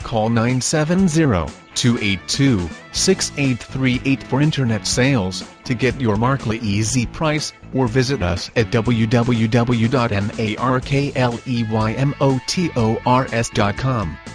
Call 970-282-6838 for internet sales to get your Markley easy price, or visit us at www.markleymotors.com.